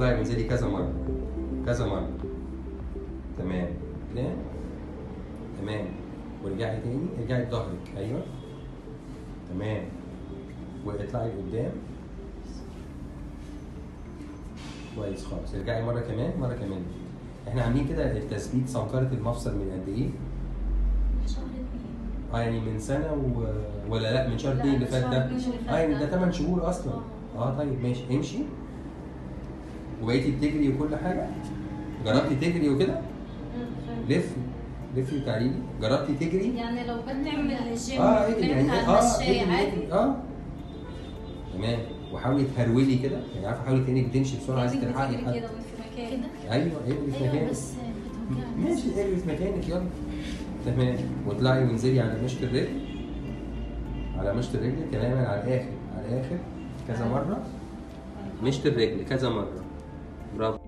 واطلعي وانزلي كذا مره كذا مره. تمام كده تمام. ورجعي تاني، ارجعي بظهرك. ايوه تمام. واطلعي لقدام كويس خالص. ارجعي مره كمان مره كمان. احنا عاملين كده التثبيت سمكره المفصل من قد ايه؟ من شهر 2. يعني من سنه ولا لا من شهر 2 اللي فات ده؟ يعني ده 8 شهور اصلا. طيب ماشي. امشي. وبقيتي بتجري وكل حاجه؟ جربتي تجري وكده؟ لفي وتعالي. جربتي تجري؟ يعني لو بنعمل الجيم اجري يعني عادي. تمام. وحاولي تهرولي كده، يعني عارفه حاولي كانك بتمشي بسرعه عايزه تلحقي كده وانت في مكانك. ايوه اجري في مكانك. بس ماشي اجري في مكانك يلا. تمام. واطلعي وانزلي على مشط الرجل، على مشط الرجل تماما على الاخر، على الاخر كذا مره. مشط الرجل كذا مره. برافو.